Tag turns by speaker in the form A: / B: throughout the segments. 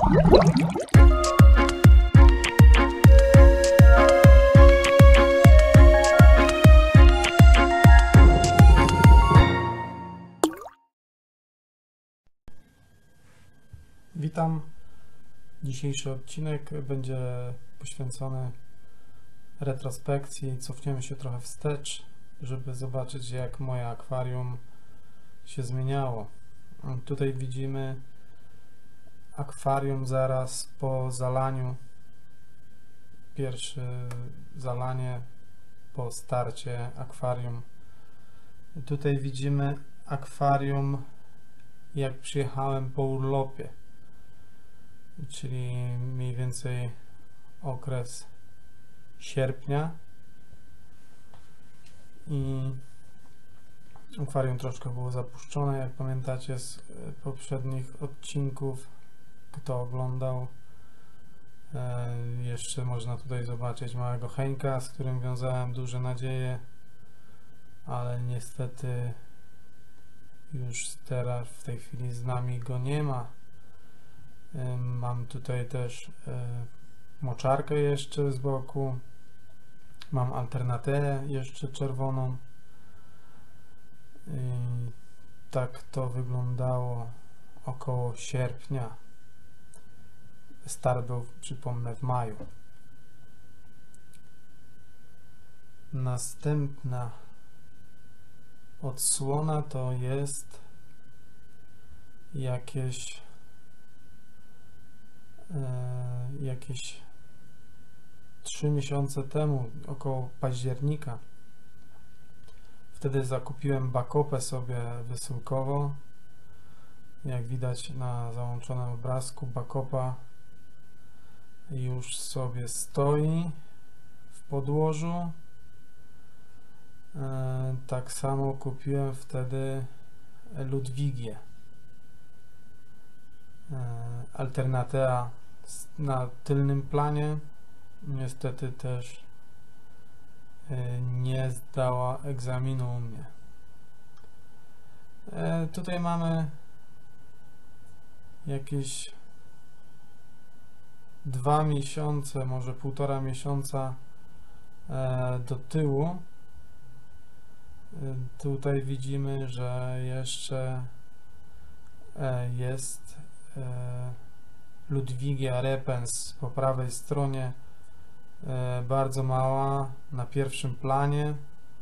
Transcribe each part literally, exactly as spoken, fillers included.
A: Witam. Dzisiejszy odcinek będzie poświęcony retrospekcji. Cofniemy się trochę wstecz, żeby zobaczyć, jak moje akwarium się zmieniało. Tutaj widzimy akwarium zaraz po zalaniu. Pierwsze zalanie po starcie akwarium. Tutaj widzimy akwarium, jak przyjechałem po urlopie, czyli mniej więcej okres sierpnia, i akwarium troszkę było zapuszczone, jak pamiętacie z poprzednich odcinków, kto oglądał. E, jeszcze można tutaj zobaczyć małego Heńka, z którym wiązałem duże nadzieje, ale niestety już teraz w tej chwili z nami go nie ma. Mam tutaj też moczarkę jeszcze z boku. Mam alternatę jeszcze czerwoną. I tak to wyglądało około sierpnia. Start był, przypomnę, w maju. Następna odsłona to jest jakieś e, jakieś trzy miesiące temu, około października. Wtedy zakupiłem bakopę sobie wysyłkowo. Jak widać na załączonym obrazku, bakopa już sobie stoi w podłożu. E, tak samo kupiłem wtedy Ludwigię. E, Alternatea na tylnym planie. Niestety też e, nie zdała egzaminu u mnie. E, tutaj mamy jakieś dwa miesiące, może półtora miesiąca e, do tyłu. Tutaj widzimy, że jeszcze jest Ludwigia repens po prawej stronie, bardzo mała, na pierwszym planie.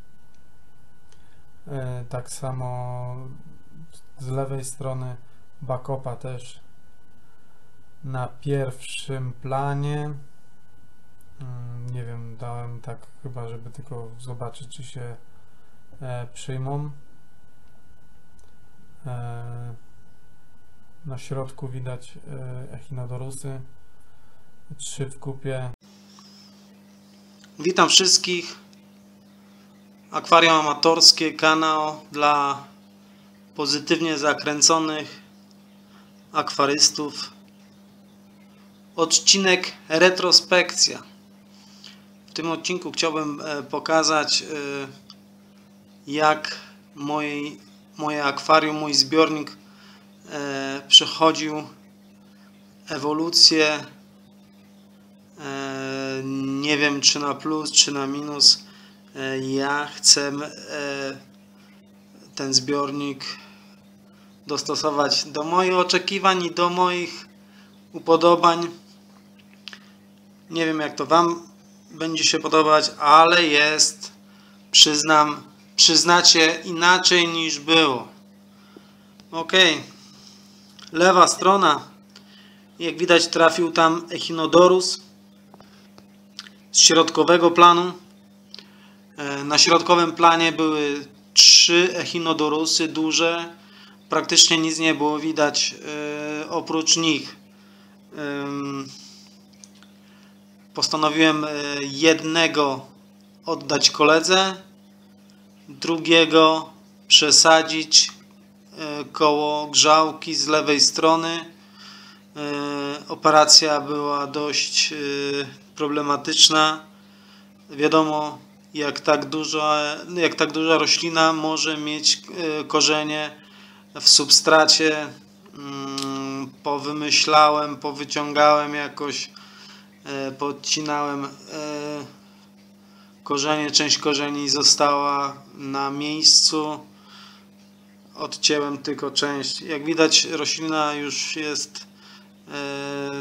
A: Tak samo z lewej strony bakopa też na pierwszym planie. Nie wiem, dałem tak chyba, żeby tylko zobaczyć, czy się E, przyjmą. E, na środku widać e, echinodorusy, trzy w kupie.
B: Witam wszystkich. Akwarium amatorskie, kanał dla pozytywnie zakręconych akwarystów. Odcinek retrospekcja. W tym odcinku chciałbym e, pokazać e, jak moje, moje akwarium, mój zbiornik e, przechodził ewolucję, e, nie wiem, czy na plus, czy na minus. e, ja chcę e, ten zbiornik dostosować do moich oczekiwań i do moich upodobań. Nie wiem, jak to Wam będzie się podobać, ale jest, przyznam, przyznacie, inaczej niż było. Ok, lewa strona, jak widać, trafił tam echinodorus z środkowego planu. Na środkowym planie były trzy echinodorusy duże, praktycznie nic nie było widać yy, oprócz nich. Yy, postanowiłem yy, jednego oddać koledze, drugiego przesadzić koło grzałki z lewej strony. Operacja była dość problematyczna. Wiadomo, jak tak duża, jak tak duża roślina może mieć korzenie w substracie powymyślałem, powyciągałem jakoś, e, podcinałem e, korzenie, część korzeni została na miejscu, odcięłem tylko część. Jak widać, roślina już jest e,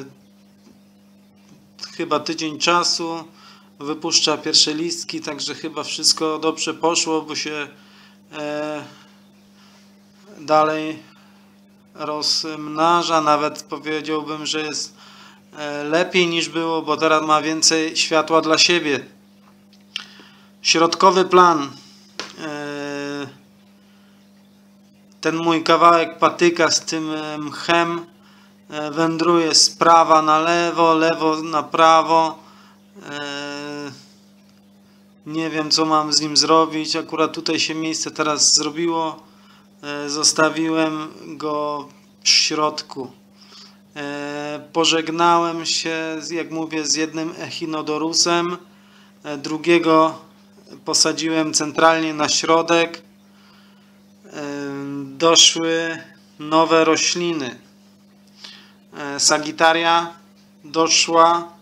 B: chyba tydzień czasu, wypuszcza pierwsze listki, także chyba wszystko dobrze poszło, bo się e, dalej rozmnaża, nawet powiedziałbym, że jest e, lepiej niż było, bo teraz ma więcej światła dla siebie. Środkowy plan. E, ten mój kawałek patyka z tym mchem e, wędruje z prawa na lewo, lewo na prawo. E, nie wiem, co mam z nim zrobić. Akurat tutaj się miejsce teraz zrobiło. E, zostawiłem go w środku. E, pożegnałem się, jak mówię, z jednym echinodorusem. E, drugiego posadziłem centralnie na środek. E, doszły nowe rośliny. E, Sagittaria doszła.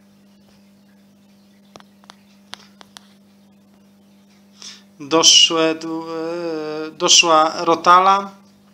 B: Doszłe, doszła Rotala.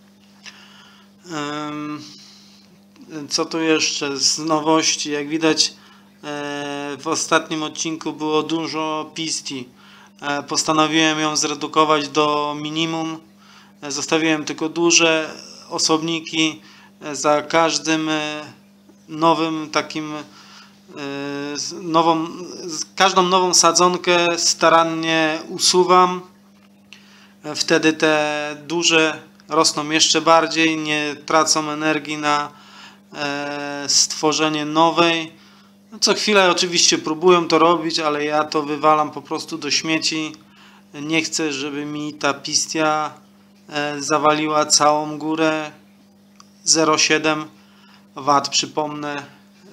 B: Co tu jeszcze z nowości? Jak widać, w ostatnim odcinku było dużo pistii. Postanowiłem ją zredukować do minimum. Zostawiłem tylko duże osobniki. Za każdym nowym takim nową, każdą nową sadzonkę starannie usuwam. Wtedy te duże rosną jeszcze bardziej, nie tracą energii na stworzenie nowej. Co chwilę oczywiście próbują to robić, ale ja to wywalam po prostu do śmieci. Nie chcę, żeby mi ta pistia zawaliła całą górę. zero przecinek siedem watów, przypomnę,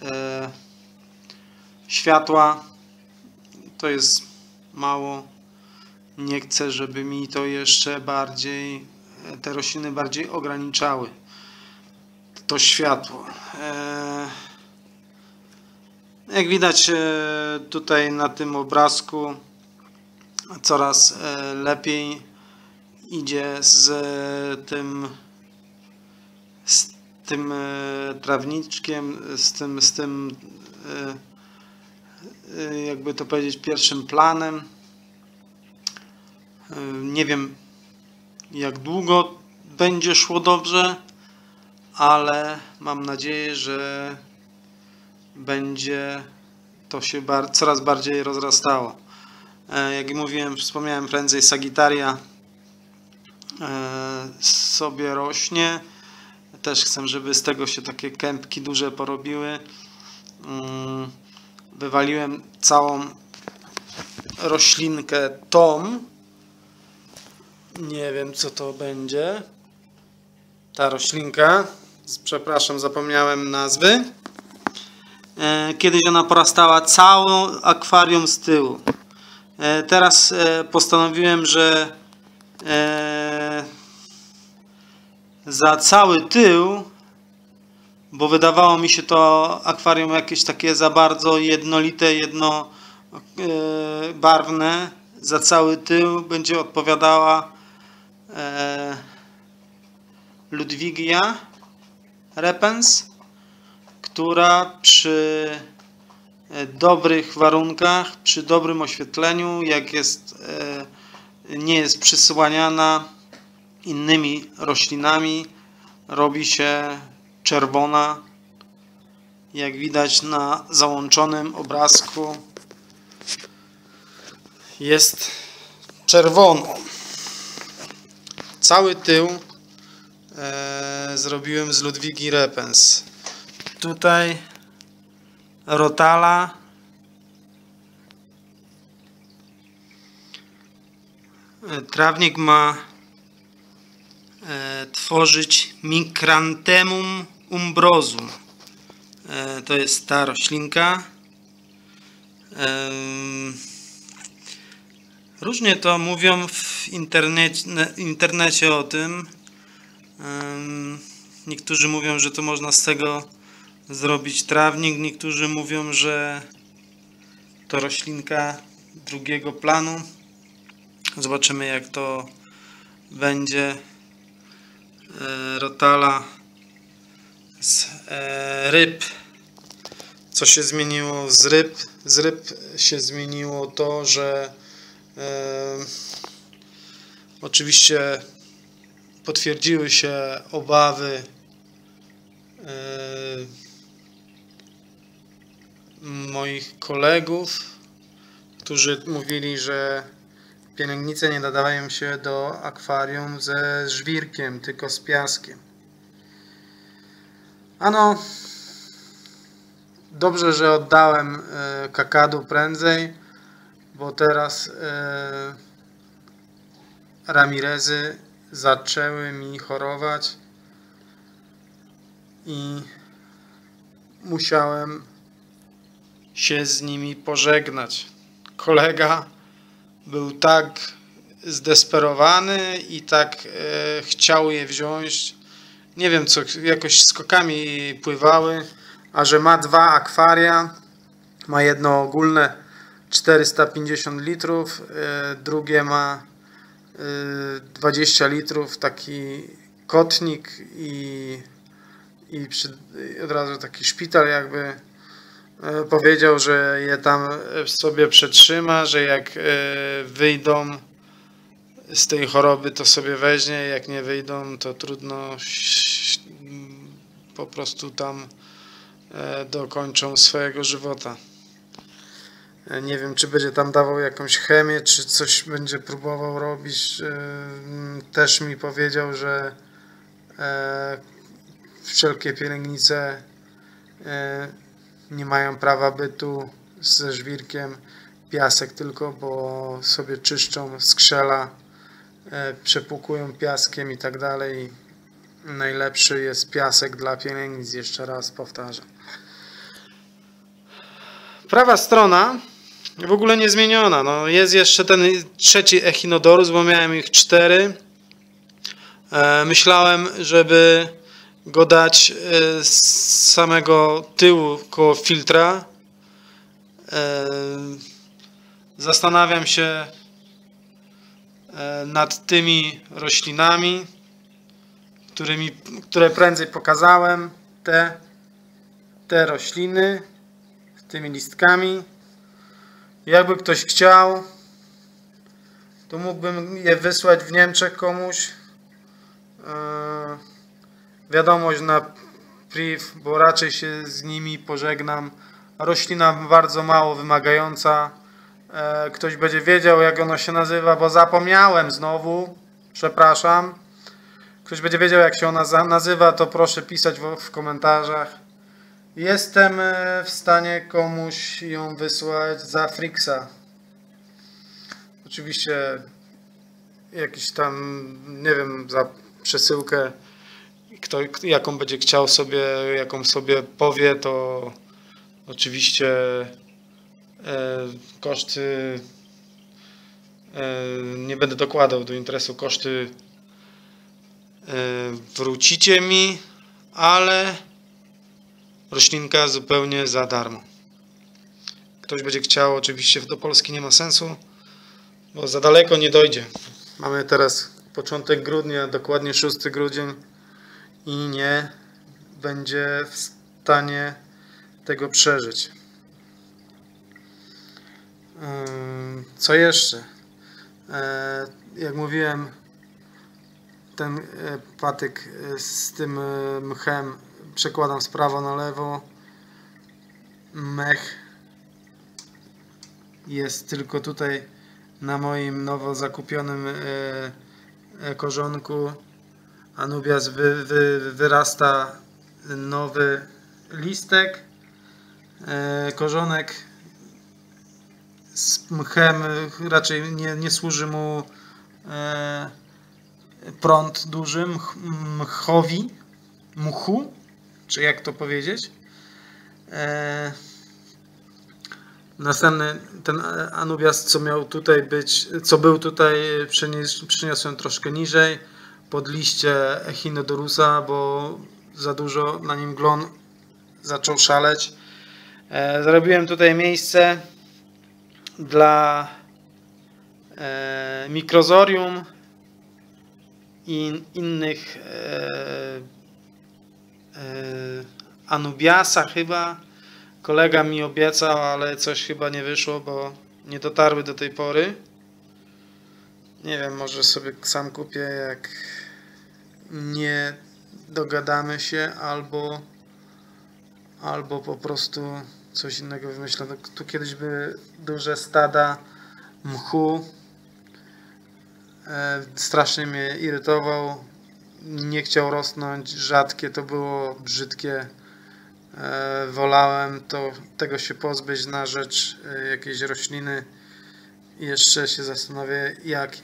B: światła. To jest mało. Nie chcę, żeby mi to jeszcze bardziej, te rośliny bardziej ograniczały to światło. Jak widać tutaj na tym obrazku, coraz lepiej idzie z tym z tym trawniczkiem, z tym, z tym jakby to powiedzieć, pierwszym planem. Nie wiem, jak długo będzie szło dobrze, ale mam nadzieję, że będzie to się bar coraz bardziej rozrastało. Jak mówiłem, wspomniałem prędzej, Sagittaria sobie rośnie. Też chcę, żeby z tego się takie kępki duże porobiły. Wywaliłem całą roślinkę tą. Nie wiem, co to będzie. Ta roślinka. Przepraszam, zapomniałem nazwy. Kiedyś ona porastała całą akwarium z tyłu. Teraz postanowiłem, że za cały tył, bo wydawało mi się to akwarium jakieś takie za bardzo jednolite, jednobarwne, za cały tył będzie odpowiadała Ludwigia repens, która przy dobrych warunkach, przy dobrym oświetleniu, jak jest, nie jest przysłaniana innymi roślinami, robi się czerwona. Jak widać na załączonym obrazku, jest czerwono. Cały tył e, zrobiłem z Ludwigi repens. Tutaj Rotala. Trawnik ma e, tworzyć Micranthemum umbrosum. E, to jest ta roślinka. E, różnie to mówią w internecie, internecie o tym. E, Niektórzy mówią, że to można z tego zrobić trawnik, niektórzy mówią, że to roślinka drugiego planu. Zobaczymy, jak to będzie. E, rotala z e, ryb. Co się zmieniło z ryb? Z ryb się zmieniło to, że e, oczywiście potwierdziły się obawy e, moich kolegów, którzy mówili, że pielęgnice nie nadawają się do akwarium ze żwirkiem, tylko z piaskiem. Ano, dobrze, że oddałem e, kakadu prędzej, bo teraz e, Ramirezy zaczęły mi chorować i musiałem się z nimi pożegnać. Kolega był tak zdesperowany i tak e, chciał je wziąć. Nie wiem, co jakoś skokami pływały, a że ma dwa akwaria, ma jedno ogólne czterysta pięćdziesiąt litrów, e, drugie ma e, dwadzieścia litrów, taki kotnik i, i przy, od razu taki szpital jakby. Powiedział, że je tam sobie przetrzyma, że jak wyjdą z tej choroby, to sobie weźmie, jak nie wyjdą, to trudno, po prostu tam dokończą swojego żywota. Nie wiem, czy będzie tam dawał jakąś chemię, czy coś będzie próbował robić. Też mi powiedział, że wszelkie pielęgnice nie mają prawa bytu ze żwirkiem, piasek tylko, bo sobie czyszczą skrzela, e, przepłukują piaskiem i tak dalej. Najlepszy jest piasek dla pielęgnic, jeszcze raz powtarzam. Prawa strona w ogóle nie zmieniona. No, jest jeszcze ten trzeci Echinodorus, bo miałem ich cztery. E, myślałem, żeby go dać z samego tyłu koło filtra. Zastanawiam się nad tymi roślinami, którymi, które prędzej pokazałem. Te, te rośliny z tymi listkami. Jakby ktoś chciał, to mógłbym je wysłać w Niemczech komuś. Wiadomość na priv, bo raczej się z nimi pożegnam. Roślina bardzo mało wymagająca. E, ktoś będzie wiedział, jak ona się nazywa, bo zapomniałem znowu. Przepraszam. Ktoś będzie wiedział, jak się ona nazywa, to proszę pisać w, w komentarzach. Jestem w stanie komuś ją wysłać za Frixa. Oczywiście jakiś tam, nie wiem, za przesyłkę. Kto, jaką będzie chciał sobie, jaką sobie powie, to oczywiście e, koszty e, nie będę dokładał do interesu, koszty e, wrócicie mi, ale roślinka zupełnie za darmo. Ktoś będzie chciał, oczywiście do Polski nie ma sensu, bo za daleko nie dojdzie. Mamy teraz początek grudnia, dokładnie szósty grudzień. I nie będzie w stanie tego przeżyć. Co jeszcze? Jak mówiłem, ten patyk z tym mchem przekładam z prawo na lewo. Mech jest tylko tutaj na moim nowo zakupionym korzonku. Anubias wy, wy, wyrasta nowy listek. E, korzonek z mchem raczej nie, nie służy mu e, prąd duży, mch, mchowi, mchu, czy jak to powiedzieć. E, następny, ten Anubias, co miał tutaj być, co był tutaj, przyniósłem troszkę niżej. pod liście Echinodorusa, bo za dużo na nim glon zaczął szaleć. E, zrobiłem tutaj miejsce dla e, mikrozorium i innych e, e, Anubiasa chyba. Kolega mi obiecał, ale coś chyba nie wyszło, bo nie dotarły do tej pory. Nie wiem, może sobie sam kupię, jak nie dogadamy się, albo albo po prostu coś innego wymyślę. Tu kiedyś były duże stada mchu. E, strasznie mnie irytował. Nie chciał rosnąć. Rzadkie to było, brzydkie. E, wolałem to, tego się pozbyć na rzecz e, jakiejś rośliny. I jeszcze się zastanowię, jakiej.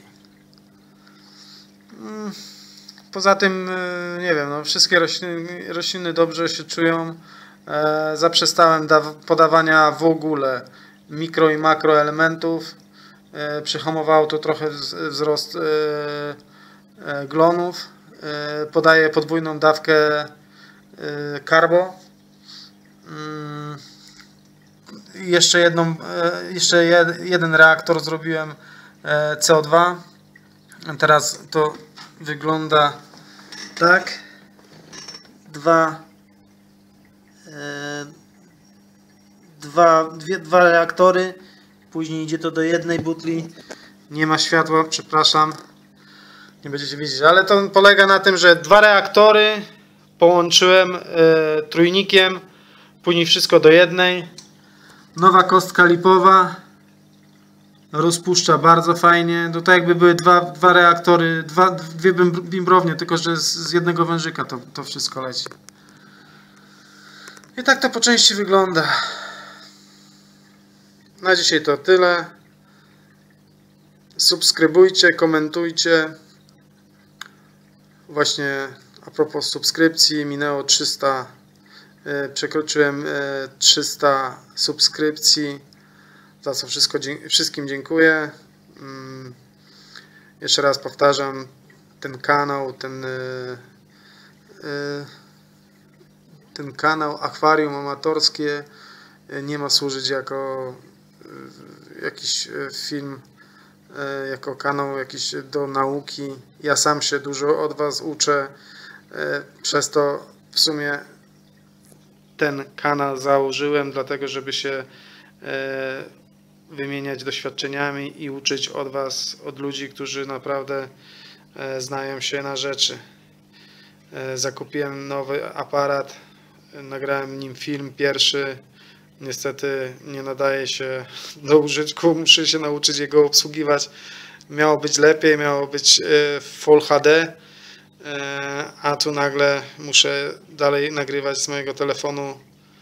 B: Mm. Poza tym, e, nie wiem, no, wszystkie rośliny, rośliny dobrze się czują. E, zaprzestałem podawania w ogóle mikro i makroelementów. E, przyhamowało to trochę wzrost e, e, glonów. E, podaję podwójną dawkę e, carbo. Mm, jeszcze, jedną, e, jeszcze jed, jeden reaktor zrobiłem e, C O dwa. Teraz to wygląda tak. Dwa Dwa, dwie, dwa reaktory, później idzie to do jednej butli. Nie ma światła, przepraszam, nie będziecie wiedzieć, ale to polega na tym, że dwa reaktory połączyłem e, trójnikiem, później wszystko do jednej. Nowa kostka lipowa, rozpuszcza bardzo fajnie. To tak jakby były dwa, dwa reaktory, dwa, dwie bimbrownie, tylko że z, z jednego wężyka to, to wszystko leci. I tak to po części wygląda. Na dzisiaj to tyle. Subskrybujcie, komentujcie. Właśnie a propos subskrypcji, minęło trzysta, przekroczyłem trzysta subskrypcji, za co wszystko, wszystkim dziękuję. Jeszcze raz powtarzam, ten kanał, ten ten kanał Akwarium Amatorskie nie ma służyć jako jakiś film, jako kanał jakiś do nauki. Ja sam się dużo od Was uczę, przez to w sumie ten kanał założyłem, dlatego żeby się wymieniać doświadczeniami i uczyć od Was, od ludzi, którzy naprawdę znają się na rzeczy. Zakupiłem nowy aparat, nagrałem nim film pierwszy. Niestety nie nadaje się do użytku, muszę się nauczyć jego obsługiwać. Miało być lepiej, miało być w Full H D, a tu nagle muszę dalej nagrywać z mojego telefonu,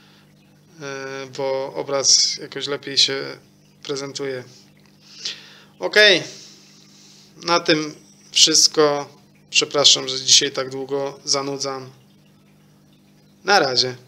B: bo obraz jakoś lepiej się prezentuje. Ok, na tym wszystko. Przepraszam, że dzisiaj tak długo zanudzam. Na razie.